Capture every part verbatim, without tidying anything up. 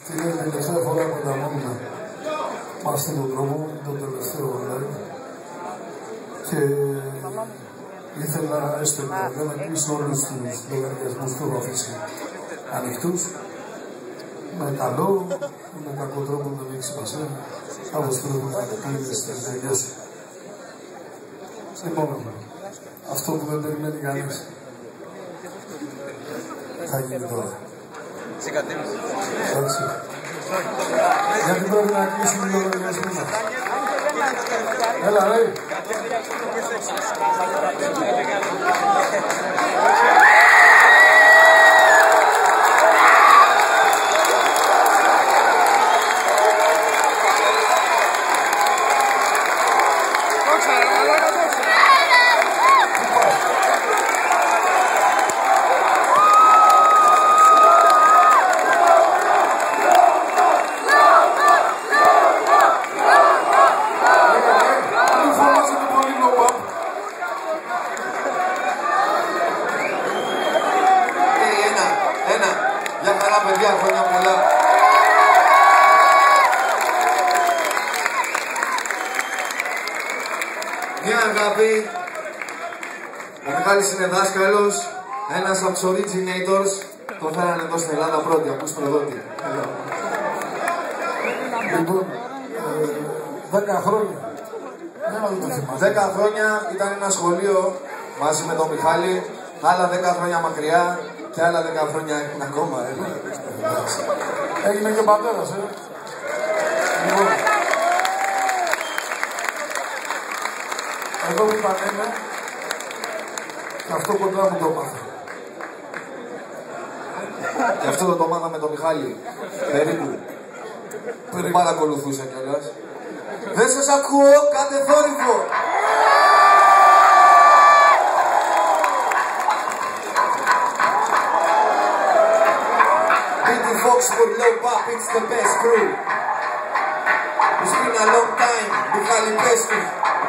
Την τελευταία φορά που τα μόνιμα μας στον δρόμο, τον τελευταίο live, και ήθελα έστω και να κλείσω όλους τους λογαριασμούς που έχω αφήσει ανοιχτούς, με καλό ή με κακό τρόπο, δεν έχει σημασία, όπως πρέπει να το κλείνεις και να τελειώσει. Επόμενο, αυτό που δεν περιμένει κανείς, θα γίνει τώρα. Έτσι. Γιατί πρέπει να κλείσουμε το λογαριασμό μας. Έλα, ρε. Γεια χαρά παιδιά, χρόνια πολλά. Μια αγάπη. Ο Μιχάλης είναι δάσκαλος, ένας από τους originators. Το φέρανε εδώ στην Ελλάδα πρώτη, ακούς προδότη. Λοιπόν, δέκα χρόνια. Δέκα χρόνια ήταν ένα σχολείο μαζί με τον Μιχάλη, άλλα δέκα χρόνια μακριά. Και άλλα δέκα χρόνια είναι ακόμα, ε. Έγινε και ο πατέρας, ε. Λοιπόν, εδώ που πανέμαι, και αυτό κοντά μου το μάθα. Και αυτό το το μάθα με τον Μιχάλη. Περίπου. Δεν παρακολουθούσα κιόλας. Δεν σας ακούω, κάντε θόρυβο. Oxford low pop, it's the best crew. It's been a long time, Michali Pesky.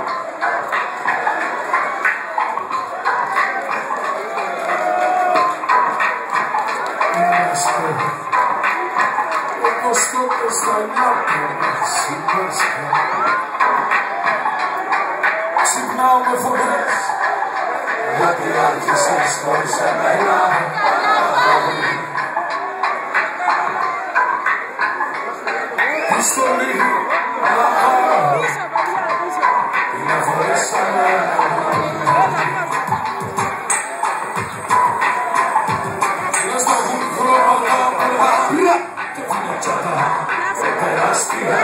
Ξυπνάω με φοβές, γιατί άρχισες χωρίς εμένα. Ιστορή, να πάω, να φορέσαμε. Λες να έχουν χρώματα πολλά και την τσάτα τεράστια.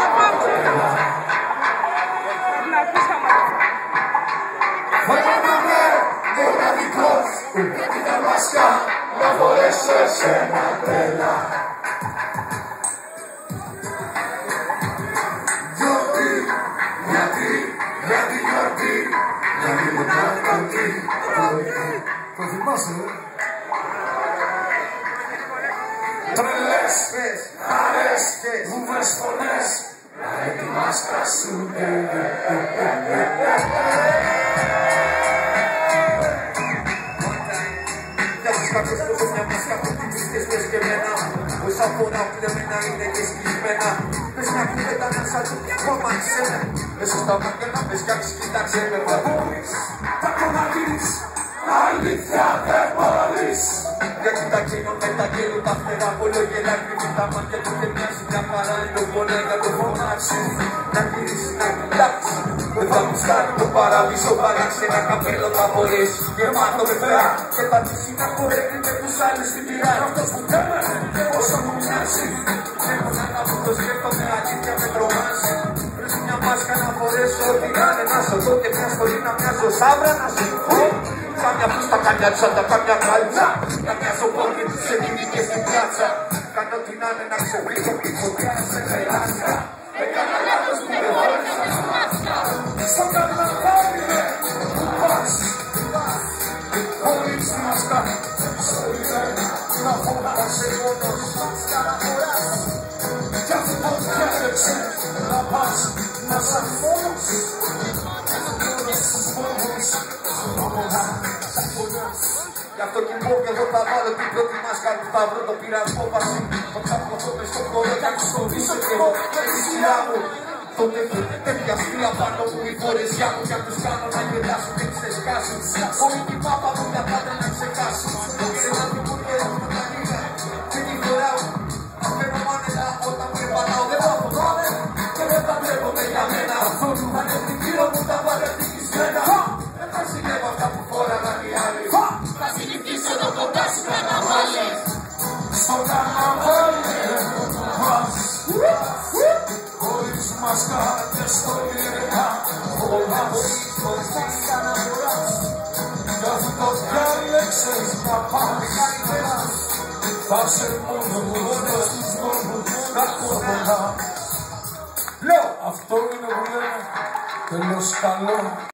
Φαίνομαι μοναδικός με την αμάσκα να φορέσω εσένα τέλα. Το θυμάσαι, ε? Τρελές, αρέσκες, βούβες φωνές, να ετοιμάσκα σου. Για τους κάποιους που έχω μια μάσκα που τύχες πες και εμένα, όσα φορά πλεμμένα είναι και σκισμένα. Πες μια κουβέντα να σαν του κόμμα ξένα, μέσα στα μάτια να πες κάτι κοίταξε με θα μπορείς, θα το να δεις. Αλήθεια δεν μπορείς. Γιατί τα γίνονται τα γέλου τα φτερά πολλό γελάκι με τα μάτια του και μοιάζει μια χαρά είναι ο πονέ να το φωνάξει. Να γυρίσει να κοιτάξει. Δεν θα μουστάρει το παράδεισο παράξενα καπέλο θα μπορείς. Γεμάτο με φτερά και θα τύχει να χορεύει με τους άλλους στην πειρά. Αυτός που κάμερε όσο μου μοιάζει. Έχω να τα που το σκέφτομαι αλήθεια με τρομάζει. Πρέπει μια μάσκα να φορέσω ό,τι κάνε να σου δω και μια στολή να μοιάζω σάβρα να σου πω. Κάμια πούστα, κάμια τσάντα, κάμια κάλτσα. Κάμια σοπόρνη που σε δίνει και στην πιάτσα. Κάνω ό,τι να είναι να ξεβρίσω και φωτιά σε περάσκα. Έκανα λάθος που δεν χώρισα τα μάτια. Στο καρναβάλι με που πας. Χωρίς μάσκα, στο ιδέα να φοβάσαι μόνος. Σκαραφοράς κι αυτό διάλεξες να πας να σ' αφώς. Γι' αυτό και πω και εγώ θα βάλω την πρώτη μάσκα του Σταυρό, το πειρασμό πασί. Το ξαπλωτό με στο κορό κι αν τους φοβήσω κι εγώ με τη σειρά μου. Τότε φύγε τέτοια στήλα πάνω μου η φορεσιά μου κι αν τους κάνω να γελάσουν και τις εσκάσουν. Όλη την μάπα μου τα πάντα να ξεχάσουν. Και να μην μου γερούν τα λίγα και τη φορά μου. Αφήνω μάνελα όταν με πατάω δεν θα φοβάμαι και δεν θα τρέπομαι για μένα. Αυτό του θα είναι γύρω μου τα πάντα ευτυχισμένα. Δεν θα συνέβα αυτά που φόραγαν οι άλλοι. Θα συνηθίσω εδώ κοντά σου καναβάλι. Στο καναβάλι μας χωρίς μάσκα και στο γυρνά φοβάς. Κι αυτό διάλεξες να πας θα σε μόνο μόνο στους νόμους να χωρά. Λέω αυτό είναι που λένε τέλος καλό.